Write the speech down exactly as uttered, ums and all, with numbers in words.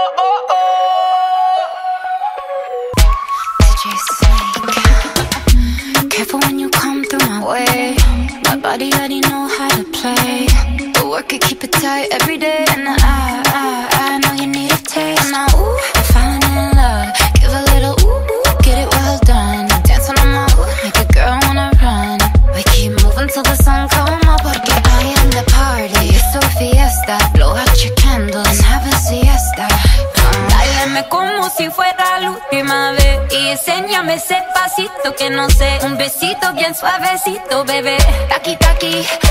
Careful when you come through my way. My body already know how to play. But work it, keep it tight every day. And I, I, I know you need a taste. Now, ooh, I'm falling in love. Give a little ooh, ooh, get it well done. Dancing on my ooh, make a girl wanna run. We keep moving till the sun come up. Porque I am the party. It's a fiesta. Blow out your candles and have a siesta. Báilame como si fuera la última vez y enséñame ese pasito que no sé. Un besito bien suavecito, bebé. Taki taki,